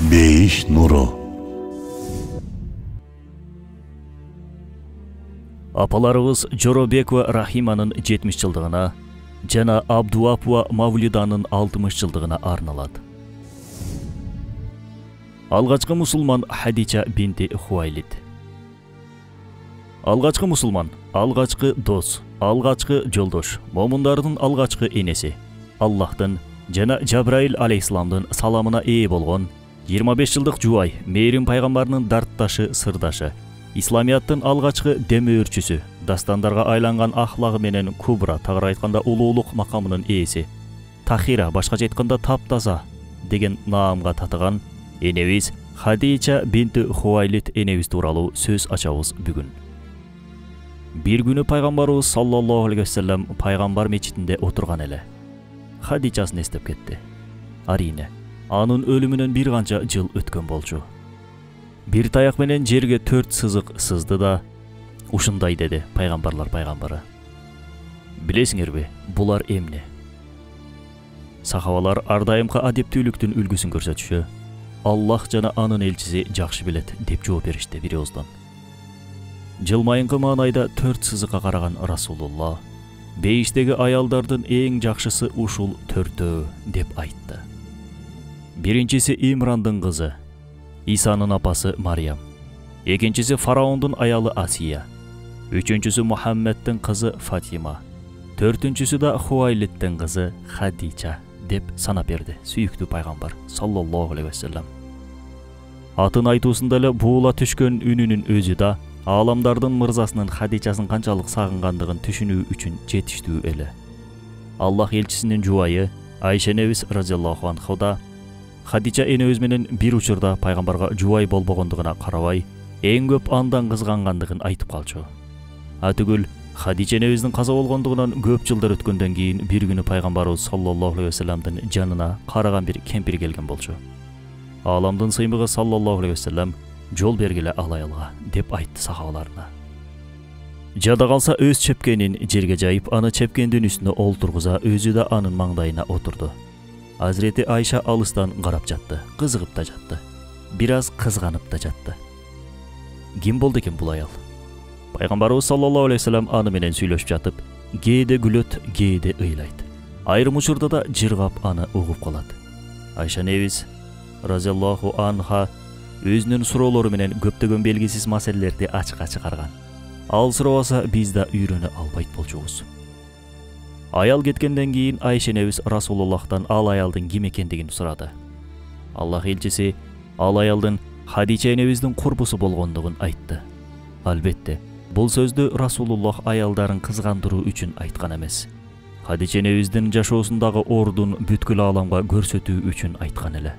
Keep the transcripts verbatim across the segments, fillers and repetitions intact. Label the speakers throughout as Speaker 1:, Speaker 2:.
Speaker 1: Бейиш нуру.
Speaker 2: Апаларыбыз Жоробекова Рахиманын жетимиш жылдыгына жана Абдуапова Мавлиданын алтымыш жылдыгына арналат. Алгачкы мусулман Хадича бинти Хуайлид. Алгачкы мусулман, алгачкы дос, алгачкы жолдош, момундардын алгачкы энеси, Аллахтын жана Жабраил алейхисаламдын саламына ээ болгон жыйырма беш жылдык жубай, Мээрим пайгамбарынын дартташы, сырдашы, Исламияттын алгачкы демөөрчүсү, дастандарга айланган ахлагы менен Кубра, тагыраак айтканда улуулук макамынын ээси, Тахира, башкача айтканда таптаза деген наамга татыган энебиз Хадича бинти Хуайлид энебиз тууралуу сөз ачабыз бүгүн. Бир күнү пайгамбарыбыз саллаллаху алейхи вассалам пайгамбар мечитинде отурган эле. Хадичасын эстеп кетти. Арине, анын өлүмүнөн бир канча жыл өткөн болчу. Бир таяк менен жерге төрт сызык сызды да, ушундай деди пайгамбарлар пайгамбары. Билесиңерби, булар эмне? Сахабалар ар дайымкы адептүүлүктүн үлгүсүн көрсөтүшү, Аллах жана анын элчиси жакшы билет деп жооп беришти бир ооздон. Жылмайыңкы маанайда төрт сызыкка караган Расулулла, бейиштеги аялдардын эң жакшысы ушул төртөө деп айтты. Биринчиси Имрандын кызы, Исанын апасы Мариям. Экинчиси фараондун аялы Асия. Үчүнчүсү Мухаммеддин кызы Фатима. Төртүнчүсү да Хуайлиддин кызы Хадича деп санап берди сүйүктүү пайгамбар саллаллаху алейхи вассалам. Атын айтуусунда эле буула түшкөн үнүнүн өзү да аламдардын мырзасынын Хадичасын канчалык сагынгандыгын түшүнүү үчүн жетиштүү эле. Аллах элчисинин жубайы Айша энебиз разияллаху анха Хадича энебиз менен бир учурда пайгамбарга жубай болбогондугуна карабай, эң көп андан кызгангандыгын айтып калчу. Атүгүл Хадича энебиздин каза болгондугунан көп жылдар өткөндөн кийин бир күнү пайгамбарыбыз саллаллаху алейхи вассаламдын жанына караган бир кемпир келген болчу. Аламдын сыймыгы саллаллаху алейхи вассалам жол бергиле ал аялга деп айтты сахабаларына. Жада калса өз чепкенин жерге жайып, аны чепкендин үстүнө олтургуза, өзү да анын маңдайына отурду. Азирети Айша алыстан карап жатты, кызыгып да жатты, бир аз кызганып да жатты. Ким болду экен бул аял? Пайгамбарыбыз саллаллаху алейхи вассалам аны менен сүйлөшүп жатып, кээде күлөт, кээде ыйлайт. Айрым учурда да жыргап аны угуп калат. Айша энебиз разияллаху анха өзүнүн суроолору менен көптөгөн белгисиз маселелерди ачыкка чыгарган. Ал сурабаса биз да үйрөнө албайт болчубуз. Аял кеткенден кийин Айша энебиз Расулуллахтан ал аялдын ким экендигин сурады. Аллах элчиси ал аялдын Хадича энебиздин курбусу болгондугун айтты. Албетте, бул сөздү Расулуллах аялдарын кызгандыруу үчүн айткан эмес. Хадича энебиздин жашоосундагы ордун бүткүл ааламга көрсөтүү үчүн айткан эле.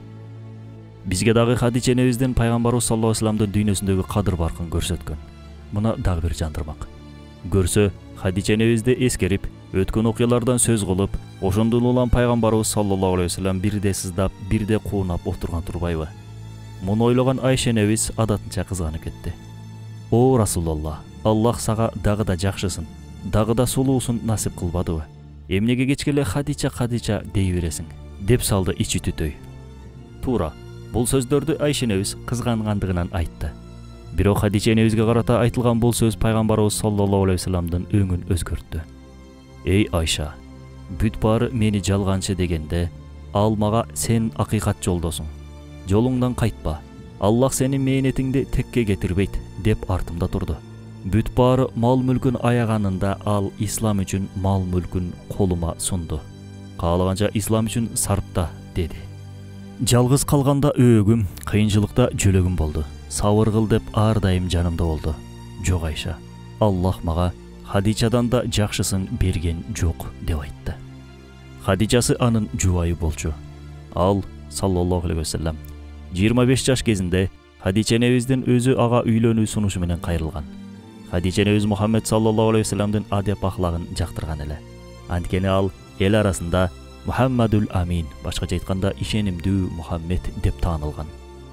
Speaker 2: Бизге дагы Хадича энебиздин пайгамбарыбыз саллаллаху алейхи вассаламдын дүйнөсүндөгү кадыр баркын көрсөткөн. Мына дагы бир жандырмак. Көрсө, Хадича энебизди эскерип, өткөн окуялардан сөз кылып, ошондон улам пайгамбарыбыз саллаллаху алейхи вассалам бирде сыздап, бирде куунап отурган турбайбы? Муну ойлогон Айша энебиз адатынча кызганып кетти. О Расулулла, Аллах сага дагы да жакшысын, дагы да сулуусун насип кылбадыбы? Эмнеге кечкеле Хадича Хадича дей бересиң? Деп салды ичи түтөй. Туура, бул сөздөрдү Айша энебиз кызгангандыгынан айтты. Бирок Хадича энебизге карата айтылган бул сөз пайгамбарыбыз саллаллаху алейхи вассаламдын өңүн өзгөрттү. Эй Айша, бүт баары мени жалганчы дегенде, ал мага сен акыйкат жолдосуң. Жолуңдан кайтпа. Аллах сенин мээнетиңди текке кетирбейт деп артымда турду. Бүт баары мал мүлкүн аяганында ал ислам үчүн мал мүлкүн колума сунду. Каалаганча ислам үчүн сарпта деди. Жалгыз калганда өөгүм, кыйынчылыкта жөлөгүм болду. Сабыр кыл деп ар дайым жанымда болду. Жок Айша, Аллах мага Хадичадан да жакшысын берген жок деп айтты. Хадичасы анын жубайы болчу. Ал саллаллаху алейхи вассалам жыйырма беш жаш кезинде Хадича энебиздин өзү ага үйлөнүү сунушу менен кайрылган. Хадича энебиз Мухаммед саллаллаху алейхи вассаламдын адеп ахлагын жактырган эле. Анткени ал эл арасында Мухаммадул Амин, башкача айтканда ишенимдүү Мухаммед деп таанылган.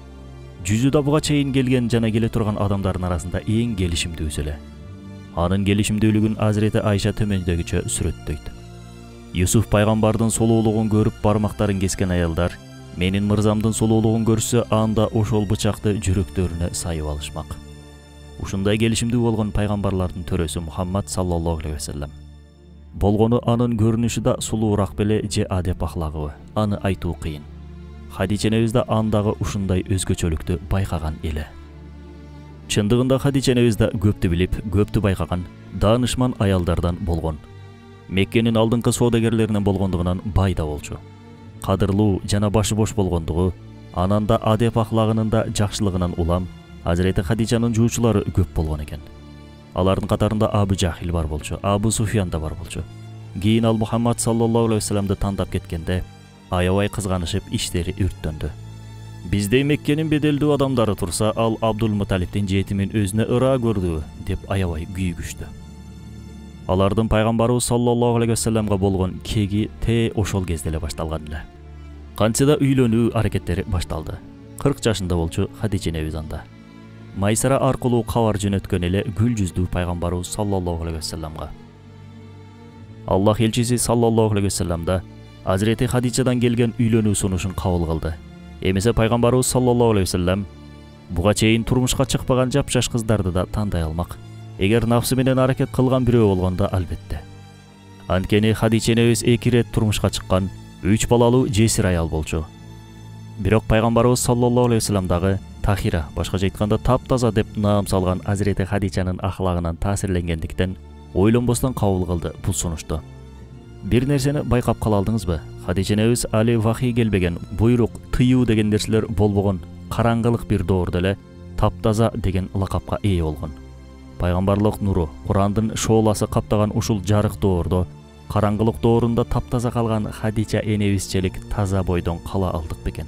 Speaker 2: Жүзүдө буга чейин келген жана келе турган адамдардын арасында эң келишимдүүсү эле. Анын келишимдүүлүгүн Азирети Айша төмөндөгүчө сүрөттөйт. Юсуф пайгамбардын солуулугун көрүп бармактарын кескен аялдар Менин мырзамдын сулуулугун көрсө, анда ошол бычакты жүрөктөрүнө сайып алышмак. Ушундай келишимдүү болгон пайгамбарлардын төрөсү Мухаммад саллаллаху алейхи вассалам. Болгону анын көрүнүшү да сулуураак беле же адеп ахлагыбы, аны айтуу кыйын. Хадича энебиз да андагы ушундай өзгөчөлүктү байкаган эле. Чындыгында Хадича энебиз да көптү билип, көптү байкаган, даанышман аялдардан болгон. Меккенин алдыңкы соодагерлеринен болгондугунан бай да болчу. Кадырлуу жана башы бош болгондугу, ананда адеп ахлагынын да жакшылыгынан улам Азирети Хадичанын жуучулары көп болгон экен. Алардын катарында Абу Жахил бар болчу, Абу Суфьян да бар болчу. Кийин ал Мухаммад саллаллаху алейхи вассаламды тандап кеткенде, аябай кызганышып иштери үрттөндү. Биздей Меккенин беделдүү адамдары турса, ал Абдул Муталиптин жетимин өзүнө ыраа көрдү деп аябай күйгүштү. Алардын пайгамбарыбыз саллаллаху алейхи вассаламга болгон кеги те ошол кезде эле башталган эле. Кантсе да үйлөнүү аракеттери башталды. кырк жашында болчу Хадича энебиз анда. Майсара аркылуу кабар жөнөткөн эле гүл жүздүү пайгамбарыбыз саллаллаху алейхи вассаламга. Аллах элчиси саллаллаху алейхи вассаламда Азирети Хадичадан келген үйлөнүү сунушун кабыл кылды. Эмесе пайгамбарыбыз саллаллаху алейхи вассалам буга чейин турмушка чыкпаган жапжаш кыздарды да тандай алмак. Эгер нафсы менен аракет кылган бирөө болгондо албетте. Анткени Хадича энебиз эки рет турмушка чыккан, үч балалуу жесир аял болчу. Бирок пайгамбарыбыз саллаллаху алейхи вассаламдагы Тахира, башкача айтканда таптаза деп наам салган Азирети Хадичанын ахлагынан таасирленгендиктен ойлонбостон кабыл кылды бул сунушту. Бир нерсени байкап кала алдыңызбы? Хадича энебиз али вахий келбеген, буйрук, тыюу деген нерселер болбогон караңгылык бир доордо эле таптаза деген лакапка ээ болгон. Пайгамбарлык нуру, Курандын шооласы каптаган ушул жарык доордо, караңгылык доорунда таптаза калган Хадича энебизчелик таза бойдон кала алдык бекен.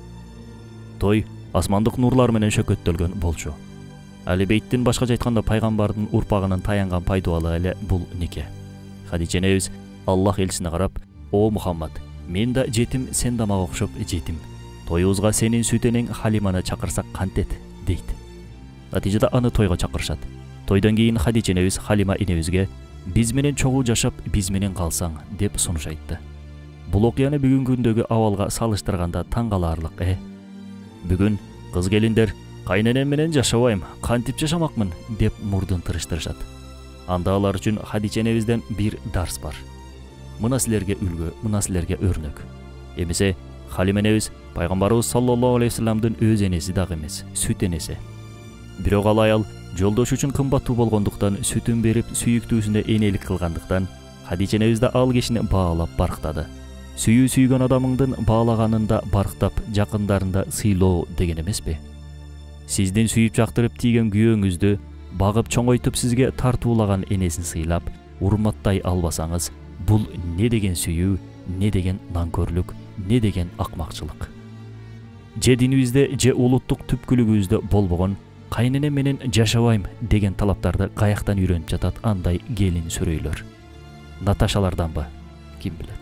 Speaker 2: Той асмандык нурлар менен шөкөттөлгөн болчу. Али Бейттин башкача айтканда пайгамбардын урпагынын таянган пайдубалы эле бул нике. Хадича энебиз Аллах элчисине карап: "О Мухаммад, мен да жетим, сен да мага окшоп жетим. Тоюбузга сенин сүт энең Халиманы чакырсак кантет?" дейт. Натыйжада аны тойго чакырышат. Тойдон кийин Хадича энебиз Халима энебизге: "Биз менен чогуу жашап, биз менен калсаң" деп сунуш айтты. Бул окуяны бүгүнкү күндөгү абалга салыштырганда таң калаарлык, э. Бүгүн кыз келиндер кайненем менен жашабайм, кантип жашамакмын деп мурдун тырыштырышат. Анда алар үчүн Хадича энебизден бир дарс бар. Мына силерге үлгү, мына силерге өрнөк. Эмесе Халима энебиз пайгамбарыбыз саллаллаху алейхи вассаламдын өз энеси дагы эмес, сүт энеси. Бирок ал аял жолдош үчүн кымбаттуу болгондуктан, сүтүн берип сүйүктүүсүнө энелик кылгандыктан Хадича энебиз да ал кишини баалап барктады. Сүйүү сүйгөн адамыңдын баалаганында барктап, жакындарында сыйлоо деген эмеспи? Сиздин сүйүп жактырып тийген күйөөңүздү багып чоңойтуп сизге тартуулаган энесин сыйлап, урматтай албасаңыз, бул не деген сүйүү, не деген нанкөрлүк, не деген акмакчылык. Же динибизде, же улуттук түпкүлүгүбүздө болбогон кайненем менен жашабайм деген талаптарды каяктан үйрөнүп жатат андай келин сүрөйлөр? Наташаларданбы? Ким билет?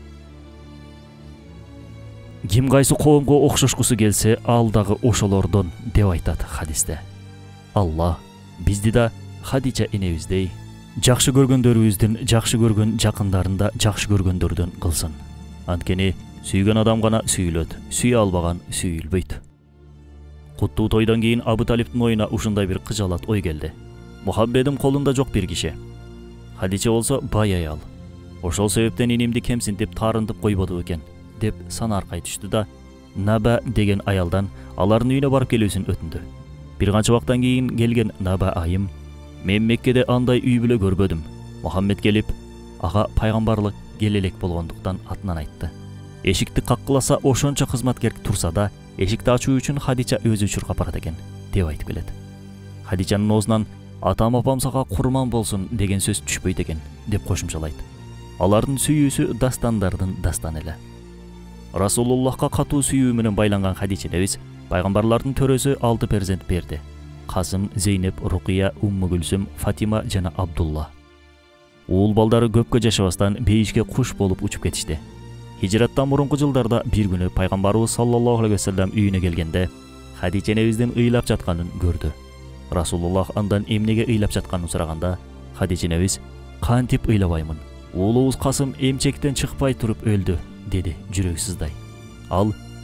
Speaker 2: Ким кайсы коомго окшошкусу келсе, ал дагы ошолордон деп айтат хадисте. Алла бизди да Хадича энебиздей жакшы көргөндөрүбүздүн жакшы көргөн жакындарында жакшы көргөндөрдөн кылсын. Анткени сүйгөн адам гана сүйүлөт, сүйө албаган сүйүлбөйт. Куттуу тойдон кийин Абу Талиптин оюна ушундай бир кыжалат ой келди. Мухаммедим колунда жок бир киши. Хадича болсо бай аял. Ошол себептен инимди кемсинтип таарынтып койбоду экен деп санаркай түштү да Наба деген аялдан алардын үйүнө барып келүүсүн өтүндү. Бир канча убактан кийин келген Наба айым: "Мен Меккеде андай үй бүлө көрбөдүм. Мухаммед келип, ага пайгамбарлык келелек болгондуктан атынан айтты. Эшикти каккыласа ошончо кызматкер турса да, эшикти ачуу үчүн Хадича өзү чуркап барат экен" деп айтып келет. Хадичанын оозунан "Атам апам сага курман болсун" деген сөз түшпөйт экен деп кошумчалайт. Алардын сүйүүсү дастандардын дастаны эле. Расулуллахка катуу сүйүү менен байланган Хадича энебиз пайгамбарлардын төрөсү алты перзент берди. Касым, Зейнеп, Рукия, Умму Гүлсүм, Фатима жана Абдулла. Уул балдары көпкө жашабастан бейишке куш болуп учуп кетишти. Хижраттан мурунку жылдарда бир күнү пайгамбарыбыз саллаллаху алейхи вассалам үйүнө келгенде Хадича энебиздин ыйлап жатканын көрдү. Расулуллах андан эмнеге ыйлап жатканын сураганда, Хадича энебиз: "Кантип ыйлабаймын? Уулубуз Касым эмчектен чыкпай туруп өлдү" деди жүрөк сыздай. Ал: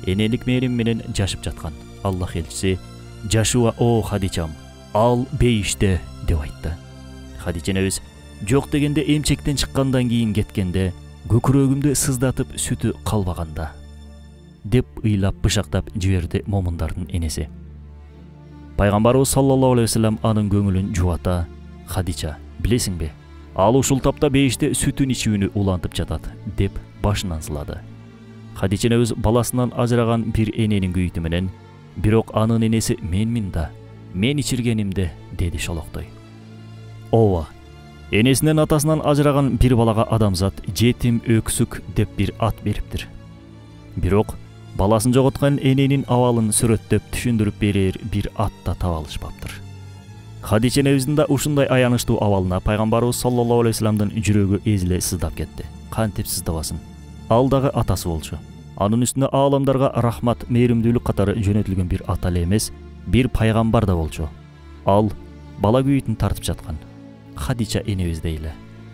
Speaker 2: энелик мээрим менен жашып жаткан. Аллах элчиси: "Жашуа о Хадичам, ал бейиште" деп айтты. Хадича энебиз: "Жок дегенде эмчектен чыккандан кийин кеткенде, көкүрөгүмдү сыздатып сүтү калбаганда" деп ыйлап бышактап жиберди момундардын энеси. Пайгамбарыбыз саллаллаху алейхи вассалам анын көңүлүн жубата: "Хадича, билесиңби, ал ушул тапта бейиште сүтүн ичүүнү улантып жатат" деп башынан сылады. Хадича энебиз баласынан ажыраган бир эненин күйүтү менен: "Бирок анын энеси менмин да, мен ичиргенимде" деди шолоктой. Ооба, энесинен атасынан ажыраган бир балага адамзат жетим өксүк деп бир ат бериптир. Бирок баласын жоготкан эненин абалын сүрөттөп түшүндүрүп берер бир ат да таба алышпаптыр. Хадича энебиздин да ушундай аянычтуу абалына пайгамбарыбыз саллаллаху алейхи вассаламдын жүрөгү эзиле сыздап кетти. Кантип сыздабасын? Ал дагы атасы болчу. Анын үстүнө ааламдарга рахмат, мээримдүүлүк катары жөнөтүлгөн бир ат эле эмес, бир пайгамбар да болчу. Ал бала күйүтүн тартып жаткан Хадича энебиз дейле.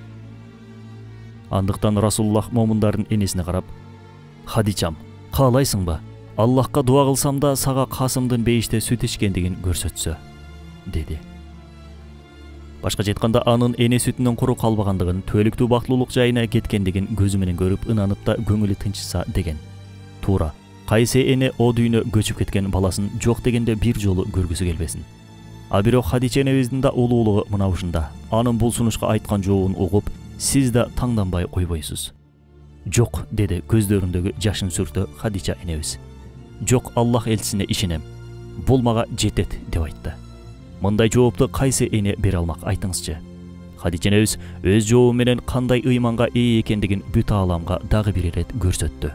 Speaker 2: Андыктан Расулуллах момундардын энесине карап: "Хадичам, каалайсыңбы? Аллахка дуа кылсам да сага касымдын бейиште сүт ичкендигин көрсөтсө" деди. Башкача айтканда, анын эне сүтүнөн куру калбагандыгын, түбөлүктүү бактылуулук жайына кеткендигин көзү менен көрүп, ынанып да көңүлү тынчса деген. Туура, кайсы эне о дүйнө көчүп кеткен баласын жок дегенде бир жолу көргүсү келбесин. А бирок Хадича энебиздин да улуулугу мына ушунда. Анын бул сунушка айткан жообун угуп, сиз да таңданбай койбойсуз. "Жок" деди көздөрүндөгү жашын сүртө Хадича энебиз. "Жок, Аллах элчисине ишенем. Бул мага жетет" деп айтты. Мындай жоопту кайсы эне бере алмак, айтыңызчы? Хадича энебиз өз жообу менен кандай ыйманга ээ экендигин бүт ааламга дагы бир ирет көрсөттү.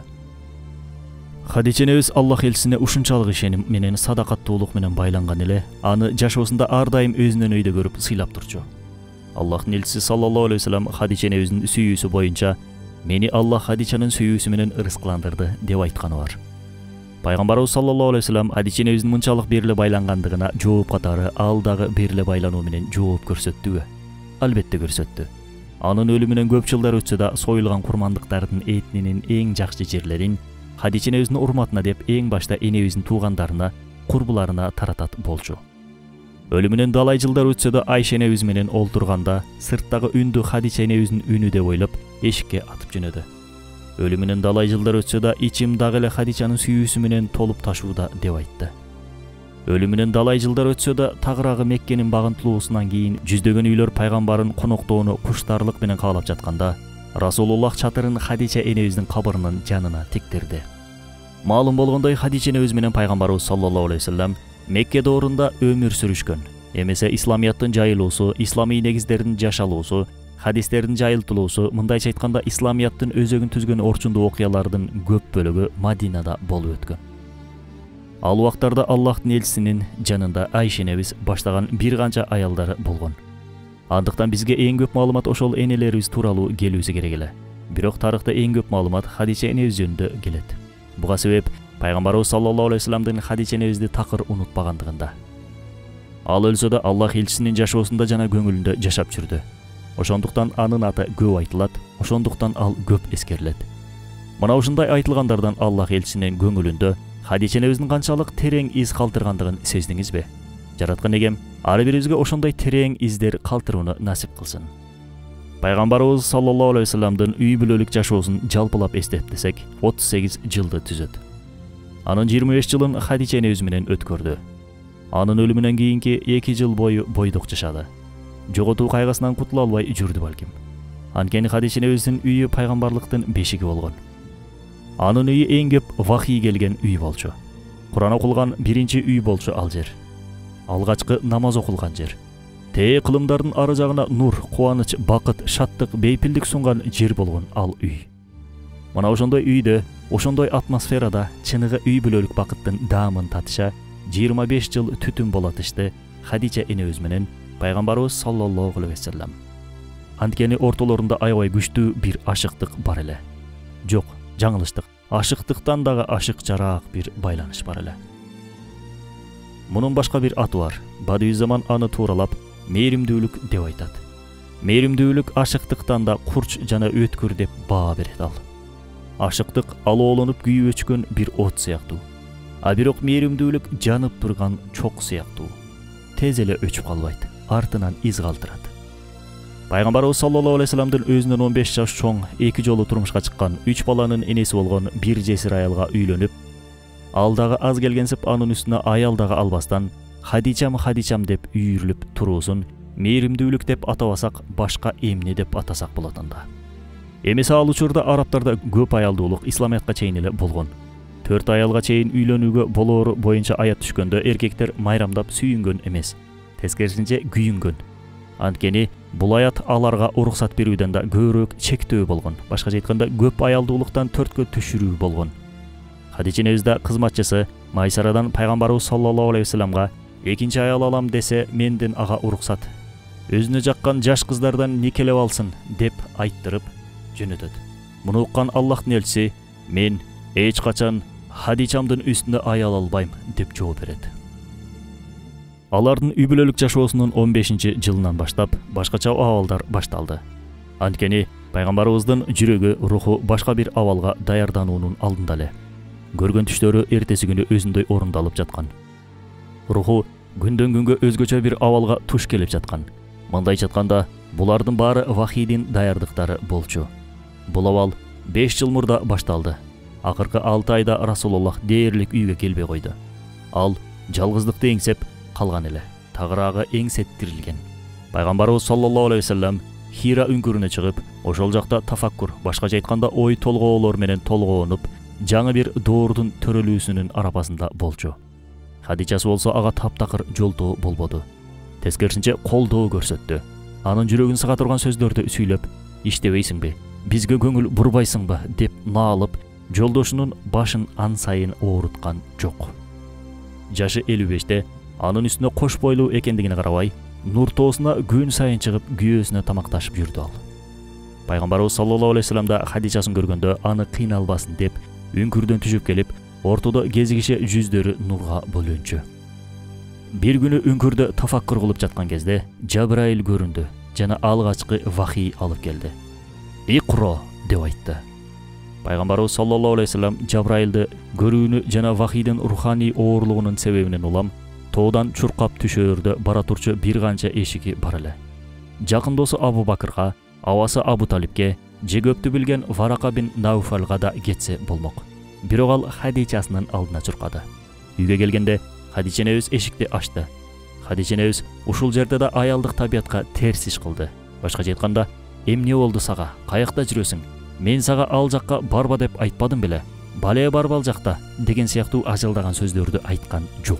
Speaker 2: Хадича энебиз Аллах элчисине ушунчалык ишеним менен садакаттуулук менен байланган эле, аны жашоосунда ар дайым өзүнөн өйдө көрүп сыйлап турчу. Аллахтын элчиси саллаллаху алейхи вассалам Хадича энебиздин сүйүүсү боюнча: "Мени Аллах Хадичанын сүйүүсү менен ырыскыландырды" деп айтканы бар. Пайгамбарыбыз саллаллаху алейхи вассалам Хадича энебиздин мынчалык бериле байлангандыгына жооп катары ал дагы бериле байлануу менен жооп көрсөттүбү? Албетте көрсөттү. Анын өлүмүнөн көп жылдар өтсө да союлган курмандыктардын этинин эң жакшы жерлерин Хадича энебиздин урматына деп эң башта энебиздин туугандарына, курбуларына таратат болчу. Өлүмүнөн далай жылдар өтсө да Айша энебиз менен олтурганда сырттагы үндү Хадича энебиздин үнү деп ойлоп эшикке атып жөнөдү. Өлүмүнөн далай жылдар өтсө да ичим дагы эле Хадичанын сүйүүсү менен толуп ташууда деп айтты. Өлүмүнөн далай жылдар өтсө да тагыраагы Меккенин багынтылуусунан кийин жүздөгөн үйлөр пайгамбарын коноктоону куштарлык менен каалап жатканда, Расулуллах чатырын Хадича энебиздин кабырынын жанына тиктирди. Маалым болгондой, Хадича энебиз менен пайгамбарыбыз саллаллаху алейхи вассалам Мекке доорунда өмүр сүрүшкөн. Эмесе исламияттын жайылуусу, исламий негиздердин жашалуусу, хадистердин жайылтылуусу, мындайча айтканда исламияттын өзөгүн түзгөн орчундуу окуялардын көп бөлүгү Мадинада болуп өткөн. Ал убактарда Аллахтын элчисинин жанында Айша энебиз баштаган бир канча аялдары болгон. Андыктан бизге эң көп маалымат ошол энелерибиз тууралуу келүүсү керек эле. Бирок тарыхта эң көп маалымат Хадича энебиз жөнүндө келет. Буга себеп пайгамбарыбыз саллаллаху алейхи вассаламдын Хадича энебизди такыр унутпагандыгында. Ал өлсө да Аллах элчисинин жашоосунда жана көңүлүндө жашап жүрдү. Ошондуктан анын аты көп айтылат, ошондуктан ал көп эскерилет. Мына ушундай айтылгандардан Аллах элчисинин көңүлүндө Хадича энебиздин канчалык терең из калтыргандыгын сездиңизби? Жараткан Эгем ар бирибизге ошондой терең издер калтырууну насип кылсын. Пайгамбарыбыз саллаллаху алейхи вассаламдын үй бүлөлүк жашоосун жалпылап эстептесек, отуз сегиз жылды түзөт. Анын жыйырма беш жылын Хадича энебиз менен өткөрдү. Анын өлүмүнөн кийинки эки жыл бою бойдок жашады. Жоготуу кайгысынан кутула албай жүрдү балким. Анткени Хадича энебиздин үйү пайгамбарлыктын бешиги болгон. Анын үйү эң көп вахий келген үй болчу. Куран окулган биринчи үй болчу ал жер. Алгачкы намаз окулган жер. Тээ кылымдардын ары жагына нур, кубаныч, бакыт, шаттык, бейпилдик сунган жер болгон ал үй. Мына ошондой үйдө, ошондой атмосферада чыныгы үй бүлөлүк бакыттын даамын татыша жыйырма беш жыл түтүн болатышты Хадича энебиз менен пайгамбарыбыз саллаллаху алейхи вассалам. Анткени ортолорунда аябай күчтүү бир ашыктык бар эле. Жок, жаңылыштык. Ашыктыктан дагы ашыкчараак бир байланыш бар эле. Мунун башка бир аты бар. Бадыюззаман аны тууралап мээримдүүлүк деп айтат. Мээримдүүлүк ашыктыктан да курч жана өткүр деп баа берет ал. ашыктык алоолонуп күйүп өчкөн бир от сыяктуу. А бирок мээримдүүлүк жанып турган чок сыяктуу. Тез эле өчүп калбайт, артынан из калтырат. Пайгамбарыбыз саллаллаху алейхи вассаламдын өзүнөн он беш жаш чоң, эки жолу турмушка чыккан, үч баланын энеси болгон бир жесир аялга үйлөнүп, ал дагы аз келгенсип анын үстүнө аял дагы албастан Хадичам Хадичам деп үйүрүлүп туруусун мээримдүүлүк деп атабасак, башка эмне деп атасак болот анда. Эмесе ал учурда арабтарда көп аялдуулук исламиятка чейин эле болгон. Төрт аялга чейин үйлөнүүгө болоору боюнча аят түшкөндө эркектер майрамдап сүйүнгөн эмес, тескерисинче күйүнгөн. Анткени бул аят аларга уруксат берүүдөн да көбүрөөк чектөө болгон. Башкача айтканда, көп аялдуулуктан төрткө түшүрүү болгон. Хадича энебиз да кызматчысы Майсарадан пайгамбарыбыз саллаллаху алейхи вассаламга экинчи аял алам десе, менден ага уруксат. Өзүнө жаккан жаш кыздардан никелеп алсын деп айттырып жөнөтөт. Муну уккан Аллахтын элчиси, мен эч качан Хадичамдын үстүнө аял албайм деп жооп берет. Алардын үй бүлөлүк жашоосунун он бешинчи жылынан баштап башкача абалдар башталды. Анткени пайгамбарыбыздын жүрөгү, руху башка бир абалга даярдануунун алдында эле. Көргөн түштөрү эртеси күнү өзүндөй орундалып жаткан. Руху күндөн күнгө өзгөчө бир абалга туш келип жаткан. Мындайча айтканда, булардын баары вахийдин даярдыктары болчу. Бул абал беш жыл мурда башталды. Акыркы алты айда Расулуллах дээрлик үйгө келбей койду. Ал жалгыздыкты эңсеп калган эле, тагыраагы эңсеттирилген. Пайгамбарыбыз саллаллаху алейхи вассалам Хира үңкүрүнө чыгып, ошол жакта тафаккур, башкача айтканда ой толгоолор менен толгоонуп, жаңы бир доордун төрөлүүсүнүн арапасында болчу. Хадичасы болсо ага таптакыр жолтоо болбоду. Тескерисинче колдоо көрсөттү. Анын жүрөгүн сыга турган сөздөрдү сүйлөп, иштебейсиңби, бизге көңүл бурбайсыңбы деп наалып, жолдошунун башын ан сайын ооруткан жок. Жашы элүү беште анын үстүнө кош бойлуу экендигине карабай, нур тоосуна күн сайын чыгып, күйөөсүнө тамакташып жүрдү ал. Пайгамбарыбыз саллаллаху алейхи вассалам да Хадичасын көргөндө аны кыйналбасын деп үңкүрдөн түшүп келип, ортодо кезигише жүздөрү нурга бөлөнчү. Бир күнү үңкүрдө тафаккур кылып жаткан кезде Жабраил көрүндү жана алгачкы вахий алып келди. Икро деп айтты. Пайгамбарыбыз саллаллаху алейхи вассалам Жабраилди көрүүнү жана вахийдин руханий оорлугунун себебинен улам тоодан чуркап түшөөрдө бара турчу бир канча эшиги бар эле. Жакын досу Абу Бакырга, абасы Абу Талипке, же көптү билген Варака бин Науфалга да кетсе болмок. Бирок ал Хадичасынын алдына чуркады. Үйгө келгенде Хадича энебиз эшикти ачты. Хадича энебиз ушул жерде да аялдык табиятка терс иш кылды. Башкача айтканда, эмне болду сага? Каякта жүрөсүң? Мен сага ал жакка барба деп айтпадым беле? Бале барба ал жакта деген сыяктуу ажалдаган сөздөрдү айткан жок.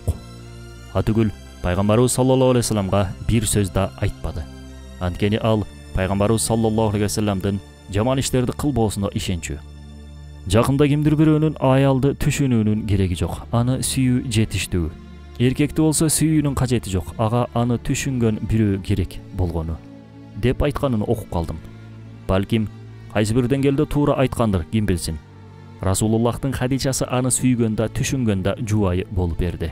Speaker 2: Атүгүл пайгамбарыбыз саллаллаху алейхи вассаламга бир сөз да айтпады. Анткени ал пайгамбарыбыз саллаллаху алейхи вассаламдын жаман иштерди кылбоосуна ишенчү. Жакында кимдир бирөөнүн аялды түшүнүүнүн кереги жок. Аны сүйүү жетиштүү. Эркекти болсо сүйүүнүн кажети жок. Ага аны түшүнгөн бирөө керек болгону деп айтканын окуп калдым. Балким кайсы бир деңгээлде туура айткандыр, ким билсин. Расулуллахтын Хадичасы аны сүйгөндө, түшүнгөндө жубайы болуп берди.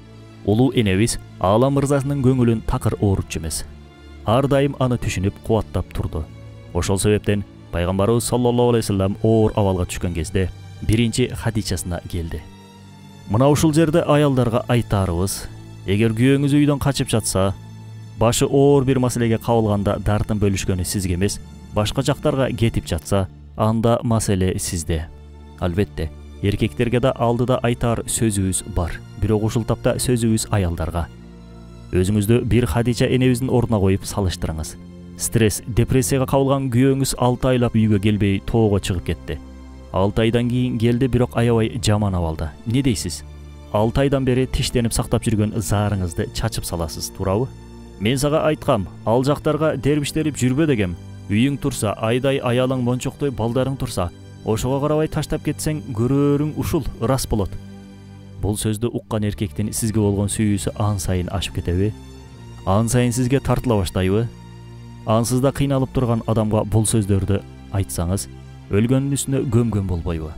Speaker 2: Улуу энебиз Аала мырзасынын көңүлүн такыр оорутчу эмес. Ар дайым аны түшүнүп, кубаттап турду. Ошол себептен пайгамбарыбыз саллаллаху алейхи вассалам оор абалга түшкөн кезде биринчи Хадичасына келди. Мына ушул жерде аялдарга айтарыбыз, эгер күйөөңүз үйдөн качып жатса, башы оор бир маселеге кабылганда дартын бөлүшкөнү сизге эмес, башка жактарга кетип жатса, анда маселе сизде. Албетте, эркектерге да алдыда айтар сөзүбүз бар. Бирок ушул тапта сөзүбүз аялдарга. Өзүңүздү бир Хадича энебиздин ордуна коюп салыштырыңыз. Стресс, депрессияга кабылган күйөөңүз алты айлап үйгө келбей тоого чыгып кетти. алты айдан кийин келди, бирок аябай жаман абалда. Не дейсиз? алты айдан бери тиштенип сактап жүргөн заарыңызды чачып саласыз, туурабы? Мен сага айткам, ал жактарга дербиштелип жүрбө дегем. Үйүң турса, айдай аялың мончоктой балдарың турса, ошого карабай таштап кетсең, көрөрүң ушул рас болот. Бул сөздү уккан эркектин сизге болгон сүйүүсү ан сайын ашып кетеби? Ан сайын сизге тартыла баштайбы? Ансызда кыйналып турган адамга бул сөздөрдү айтсаңыз, өлгөндүн үстүнө көмгөн болбойбу?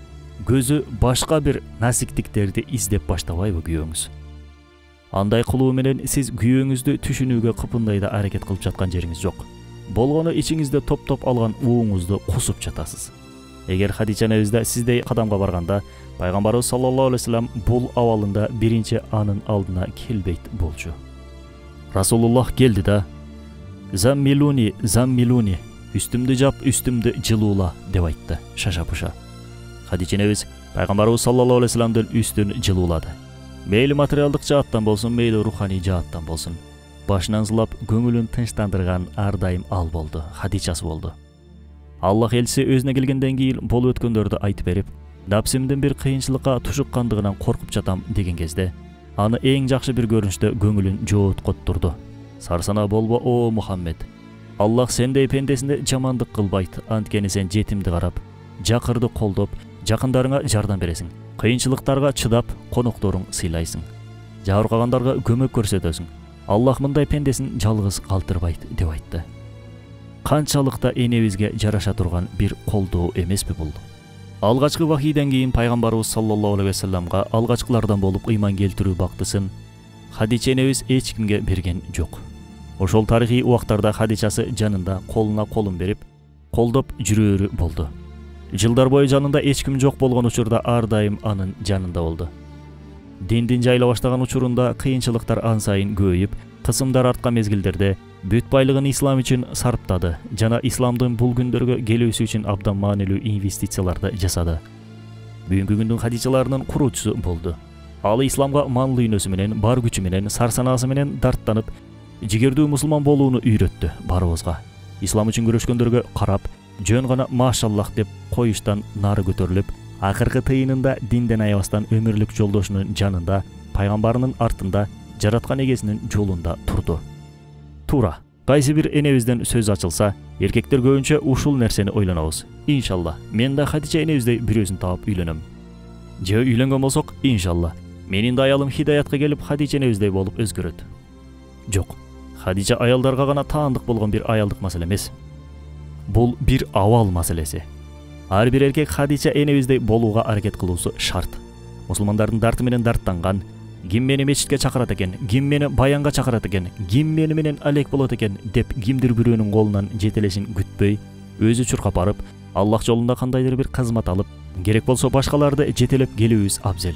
Speaker 2: Көзү башка бир насиктиктерди издеп баштабайбы күйөөңүз? Андай кылуу менен сиз күйөөңүздү түшүнүүгө кыпындай да аракет кылып жаткан жериңиз жок. Болгону ичиңизде топтоп алган ууңузду кусуп жатасыз. Эгер Хадича энебиз да сиздей кадамга барганда, пайгамбарыбыз саллаллаху алейхи вассалам бул абалында биринчи анын алдына келбейт болчу. Расулуллах келди да: "Заммилуни, заммилуни, үстүмдү жап, үстүмдү жылуула" деп айтты, шаша-пуша. Хадича энебиз пайгамбарыбыз саллаллаху алейхи вассаламдын үстүн жылуулады. Мейли материалдык жааттан болсун, мейли руханий жааттан болсун, башынан сылап көңүлүн тынчтандырган ар дайым ал болду, Хадичасы болду. Аллах элчиси өзүнө келгенден кийин болуп өткөндөрдү айтып берип, напсимдин бир кыйынчылыкка тушуккандыгынан коркуп жатам деген кезде, аны эң жакшы бир көрүнүштө көңүлүн жооткоттурду. Сарсана болбо о Мухаммед. Аллах сендей пендесине жамандык кылбайт, анткени сен жетимди карап, жакырды колдоп, жакындарыңа жардам бересиң. Кыйынчылыктарга чыдап, конокторуң сыйлайсың. Жабыркагандарга көмөк көрсөтөсүң. Аллах мындай пендесин жалгыз калтырбайт деп айтты. Канчалыкта энебизге жараша турган бир колдоо эмеспи бул? Алгачкы вахийден кийин пайгамбарыбыз саллаллаху алейхи вассаламга алгачкылардан болуп ыйман келтирүү бактысын Хадича энебиз эч кимге берген жок. Ошол тарыхый убактарда Хадичасы жанында колуна колун берип, колдоп жүрөөрү болду. Жылдар бою жанында эч ким жок болгон учурда ар дайым анын жанында болду. Диндин жайла баштаган учурунда кыйынчылыктар ан сайын көбөйүп, кысымдар арткан мезгилдерде бүт байлыгын ислам үчүн сарптады жана исламдын бул күндөргө келүүсү үчүн абдан маанилүү инвестицияларды жасады. Бүгүнкү күндүн Хадичаларынын куруучусу болду. Ал исламга манлы үйнөсү менен, бар күчү менен, сарсанасы менен дарттанып, жигердүү мусулман болууну үйрөттү барыбызга. Ислам үчүн күрөшкөндөргө карап, жөн гана машаллах деп коюштан нары көтөрүлүп, акыркы тыйынында динден аябастан өмүрлүк жолдошунун жанында, пайгамбарынын артында, жараткан эгесинин жолунда турду. Туура, кайсы бир энебизден сөз ачылса, эркектер көбүнчө ушул нерсени ойлонобуз. Иншалла, мен да Хадича энебиздей бирөөсүн таап үйлөнөм. Же үйлөнгөн болсок, иншалла, менин да аялым хидаятка келип Хадича энебиздей болуп өзгөрөт. Жок, Хадича аялдарга гана таандык болгон бир аялдык маселе эмес. Бул бир абал маселеси. Ар бир эркек Хадича энебиздей болууга аракет кылуусу шарт. Мусулмандардын дарты менен дарттанган, ким мени мечитке чакырат экен, ким мени баянга чакырат экен, ким мени менен алек болот экен деп кимдир бирөөнүн колунан жетелешин күтпөй, өзү чуркап барып, Аллах жолунда кандайдыр бир кызмат алып, керек болсо башкаларды жетелеп келүүбүз абзел.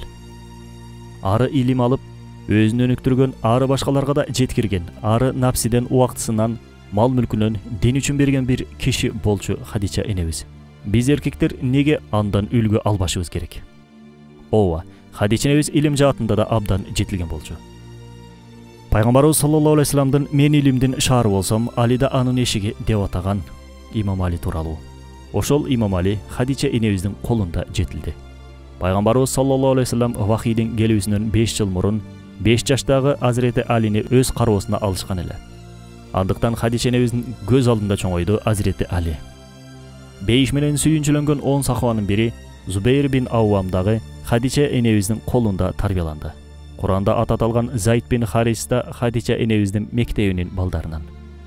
Speaker 2: Ары илим алып, өзүн өнүктүргөн, ары башкаларга да жеткирген, ары напсиден, убактысынан, мал мүлкүнөн дин үчүн берген бир киши болчу Хадича энебиз. Биз эркектер неге андан үлгү албашыбыз керек? Ооба, Хадича энебиз илим жаатында да абдан жетилген болчу. Пайгамбарыбыз саллаллаху алейхи вассаламдын мен илимдин шаары болсом, Али да анын эшиги деп атаган Имам Али тууралуу. Ошол Имам Али Хадича энебиздин колунда жетилди. Пайгамбарыбыз саллаллаху алейхи вассалам вахийдин келүүсүнөн беш жыл мурун беш жаштагы Азирети Алини өз кароосуна алышкан эле. Андыктан Хадича энебиздин көз алдында чоңойду Азирети Али. Бейиш менен сүйүнчүлөнгөн он сахабанын бири Зубейр бин Аввамдагы Хадича энебиздин колунда тарбияланды. Куранда ат аталган Зайд бин Харис да Хадича энебиздин мектебинин балдарынан.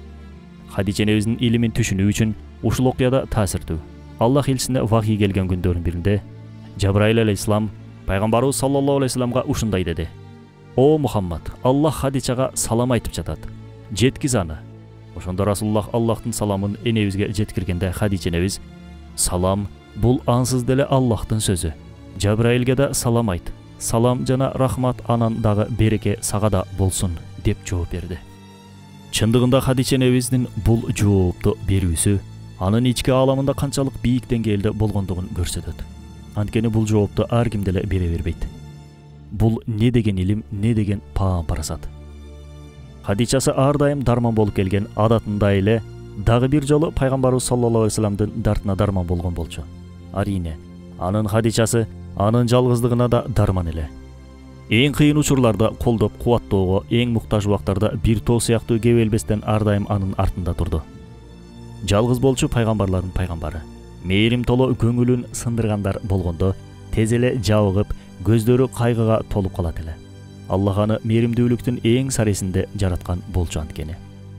Speaker 2: Хадича энебиздин илимин түшүнүү үчүн ушул окуяда таасирдүү. Аллах элчисине вахий келген күндөрдүн биринде Жабраил алейхиссалам пайгамбарыбыз саллаллаху алейхи вассаламга ушундай деди: "О Мухаммад, Аллах Хадичага салам айтып жатат. Жеткиз аны." Ошондо Расулуллах Аллахтын саламын энебизге жеткиргенде Хадича энебиз: "Салам, бул ансыз деле Аллахтын сөзү. Жабраилге да салам айт. Салам жана рахмат анан дагы береке сага да болсун" деп жооп берди. Чындыгында Хадича энебиздин бул жоопту берүүсү анын ички ааламында канчалык бийик деңгээлде болгондугун көрсөтөт. Анткени бул жоопту ар ким деле бере бербейт. Бул не деген илим, не деген паам парасат. Хадичасы ар дайым дарман болуп келген, адатында эле дагы бир жолу пайгамбарыбыз саллаллаху алейхи вассаламдын дартына дарман болгон болчу. Арине, анын Хадичасы анын жалгыздыгына да дарман эле. Эң кыйын учурларда колдоп кубаттоого, эң муктаж убактарда бир тоо сыяктуу кебелбестен ар дайым анын артында турду. Жалгыз болчу пайгамбарлардын пайгамбары. Мээрим толо көңүлүн сындыргандар болгондо тез эле жабыгып, көздөрү кайгыга толуп калат эле. Аллах аны мээримдүүлүктүн эң саресинде жараткан болчу анткени.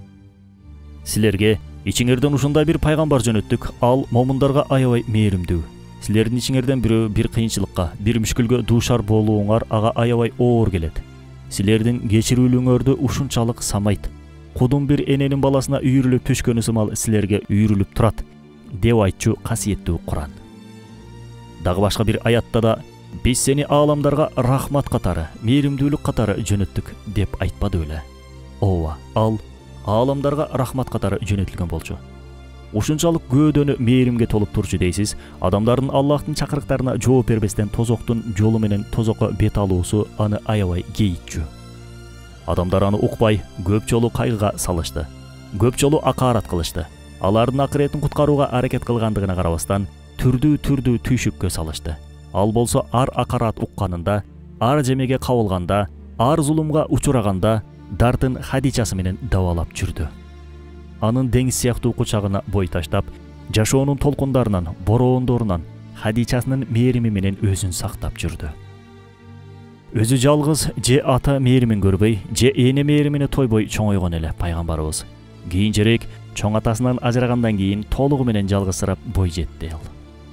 Speaker 2: Силерге ичиңерден ушундай бир пайгамбар жөнөттүк, ал момундарга аябай мээримдүү. Силердин ичиңерден бирөө бир кыйынчылыкка, бир мүшкүлгө дуушар болууңар ага аябай оор келет. Силердин кечирүүлүңөрдү ушунчалык самайт. Кудум бир эненин баласына үйрүлүп түшкөнү сымал силерге үйрүлүп турат деп айтчу касиеттүү Куран. Дагы башка бир аятта да биз сени ааламдарга рахмат катары, мээримдүүлүк катары жөнөттүк деп айтпады беле? Ооба, ал ааламдарга рахмат катары жөнөтүлгөн болчу. Ушунчалык көөдөнү мээримге толуп турчу дейсиз, адамдардын Аллахтын чакырыктарына жооп бербестен тозоктун жолу менен тозокко бет алуусу аны аябай кейитчү. Адамдар аны укпай, көп жолу кайгыга салышты. Көп жолу акаарат кылышты. Алардын акыретин куткарууга аракет кылгандыгына карабастан, түрдүү-түрдүү түйшүккө салышты. Ал болсо ар акарат укканында, ар жемеге кабылганда, ар зулумга учураганда дартын Хадичасы менен дабалап жүрдү. Анын деңиз сыяктуу кучагына бой таштап, жашоонун толкундарынан, бороондорунан Хадичасынын мээрими менен өзүн сактап жүрдү. Өзү жалгыз же ата мээримин көрбөй, же эне мээримине тойбой чоңойгон эле пайгамбарыбыз. Кийинчерээк чоң атасынан ажырагандан кийин толугу менен жалгызсырап бой жетти ал.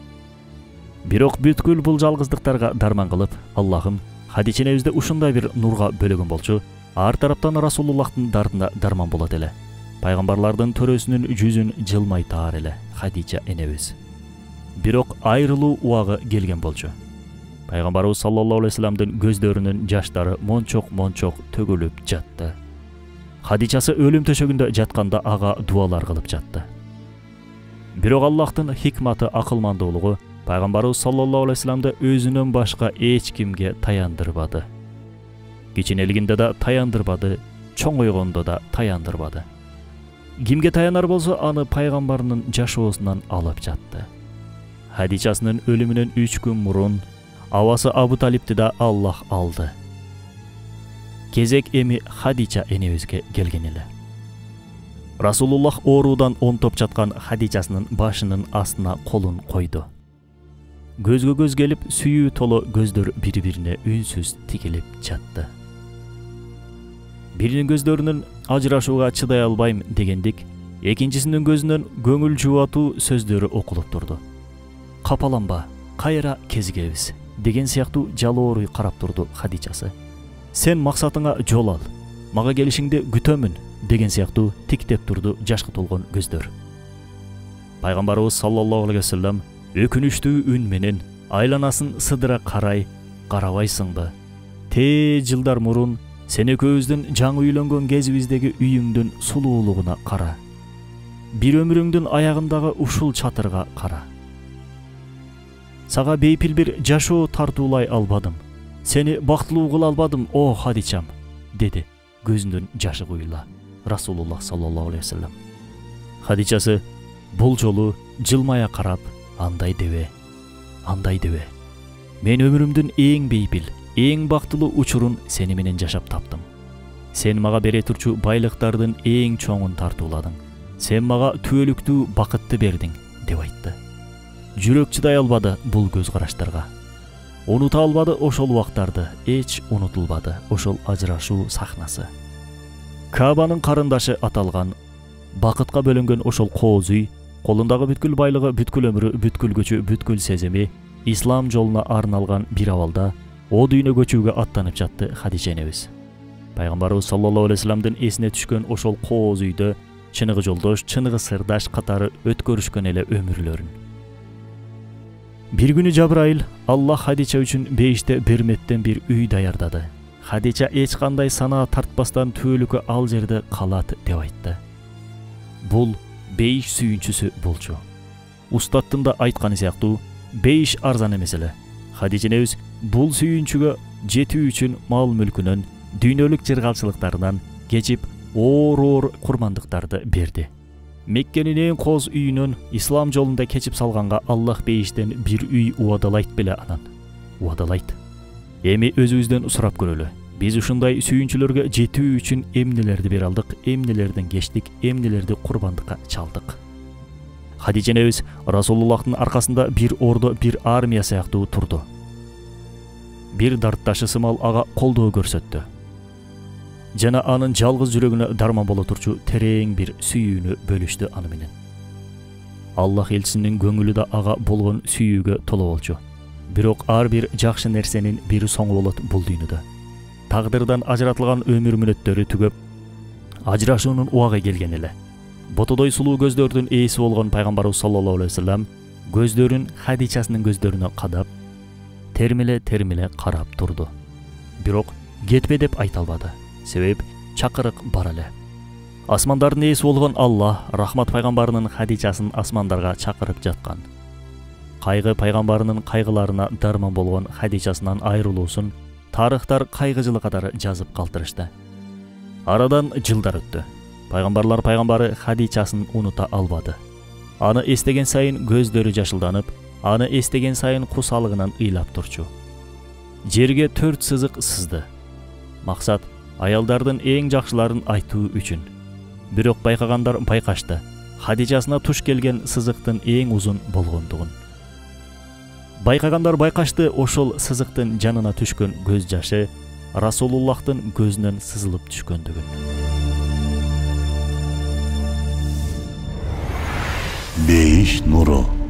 Speaker 2: Бирок бүткүл бул жалгыздыктарга дарман кылып, Аллахым Хадиченебизди ушундай бир нурга бөлөгөн болчу, ар тараптан Расулуллахтын дартына дарман болот эле. Пайгамбарлардын төрөсүнүн жүзүн жылмай таар эле Хадича энебиз. Бирок айрылуу убагы келген болчу. Пайгамбарыбыз саллаллаху алейхи вассаламдын көздөрүнүн жаштары мончок-мончок төгүлүп жатты. Хадичасы өлүм төшөгүндө жатканда ага дуалар кылып жатты. Бирок Аллахтын хикматы, акылмандуулугу Пайгамбарыбыз саллаллаху алейхи вассаламды өзүнөн башка эч кимге таяндырбады. Кичинелигинде да таяндырбады, чоңойгондо да таяндырбады. Кимге таянар болсо, аны пайгамбарынын жашоосунан алып жатты. Хадичасынын өлүмүнөн үч күн мурун абасы Абу Талипти да Аллах алды. Кезек эми Хадича энебизге келген эле. Расулуллах оорудан онтоп жаткан Хадичасынын башынын астына колун койду. Көзгө көз келип, сүйүү толо көздөр бири-бирине үнсүз тигилип жатты. Биринин көздөрүнүн ажырашууга чыдай албайм дегендик, экинчисинин көзүнөн көңүл жубатуу сөздөрү окулуп турду. Капаланба, кайра кезигебиз деген сыяктуу жалооруй карап турду Хадичасы. Сен максатыңа жол ал, мага келишиңди күтөмүн деген сыяктуу тиктеп турду жашкы толгон көздөр. Пайгамбарыбыз саллаллаху алейхи вассалам өкүнүчтүү үн менен айланасын сыдыра карай, карабайсыңбы? Тээ жылдар мурун сен экөөбүздүн жаңы үйлөнгөн кезибиздеги үйүңдүн сулуулугуна кара. Бир өмүрүңдүн аягындагы ушул чатырга кара. Сага бейпил бир жашоо тартуулай албадым. Сени бактылуу кыла албадым, о Хадичам, деди көзүнүн жашы куйула Расулуллах саллаллаху алейхи вассалам. Хадичасы бул жолу жылмая карап, андай дебе, андай дебе. Мен өмүрүмдүн эң бейпил, эң бактылуу учурун сени менен жашап таптым. Сен мага бере турчу байлыктардын эң чоңун тартууладың. Сен мага түбөлүктүү бакытты бердиң, деп айтты. Жүрөк чыдай албады бул көз караштарга. Унута албады ошол убактарды, эч унутулбады ошол ажырашуу сахнасы. Кабанын карындашы аталган, бакытка бөлөнгөн ошол кооз үй, колундагы бүткүл байлыгы, бүткүл өмүрү, бүткүл көчү, бүткүл сезими ислам жолуна арналган бир абалда о дүйнө көчүүгө аттанып жатты Хадича энебиз. Пайгамбарыбыз саллаллаху алейхи вассаламдын эсине түшкөн ошол кооз үйдө чыныгы жолдош, чыныгы сырдаш катары өткөрүшкөн эле өмүрлөрүн. Бир күнү Жабраил Аллах Хадича үчүн бейиште берметтен бир үй даярдады. Хадича эч кандай санаа тартпастан түбөлүккө ал жерде калат деп айтты. Бул бейиш сүйүнчүсү болчу. Устаттын да айтканы сыяктуу, бейиш арзан эмес эле. Хадича энебиз бул сүйүнчүгө жетүү үчүн мал мүлкүнөн, дүйнөлүк жыргалчылыктарынан кечип оор-оор курмандыктарды берди. Меккенин эң кооз үйүнөн ислам жолунда кечип салганга Аллах бейиштен бир үй убадалайт беле анан. Убадалайт. Эми өзүбүздөн сурап көрөлү. Биз ушундай сүйүнчүлөргө жетүү үчүн эмнелерди бере алдык, эмнелерден кечтик, эмнелерди курбандыкка чалдык. Хадича энебиз Расулуллахтын аркасында бир ордо, бир армия сыяктуу турду. Бир дартташы сымал ага колдоо көрсөттү. Жана анын жалгыз жүрөгүнө дарман боло турчу терең бир сүйүүнү бөлүштү аны менен. Аллах элчисинин көңүлү да ага болгон сүйүүгө толо болчу. Бирок ар бир жакшы нерсенин бир соңу болот бул дүйнөдө. Тагдырдан ажыратылган өмүр мүнөттөрү түгөп, ажырашуунун убагы келген эле. Ботодой сулуу көздөрдүн ээси болгон пайгамбарыбыз саллаллаху алейхи вассалам көздөрүн Хадичасынын көздөрүнө кадап, термиле-термиле карап турду. Бирок кетпе деп айта албады. Себеп чакырык бар эле. Асмандардын ээси болгон Аллах рахмат пайгамбарынын Хадичасын асмандарга чакырып жаткан. Кайгы пайгамбарынын кайгыларына дарман болгон Хадичасынан айрылуусун тарыхтар кайгы-жылы катары жазып калтырышты. Арадан жылдар өттү. Пайгамбарлар пайгамбары Хадичасын унута албады. Аны эстеген сайын көздөрү жашылданып, аны эстеген сайын кусалыгынан ыйлап турчу. Жерге төрт сызык сызды. Максат аялдардын эң жакшыларын айтуу үчүн. Бирок байкагандар байкашты. Хадичасына туш келген сызыктын эң узун болгондугун. Байкагандар байкашты ошол сызыктын жанына түшкөн көз жашы Расулуллахтын көзүнөн сызылып түшкөндүгүн.
Speaker 1: Бейиш нуру.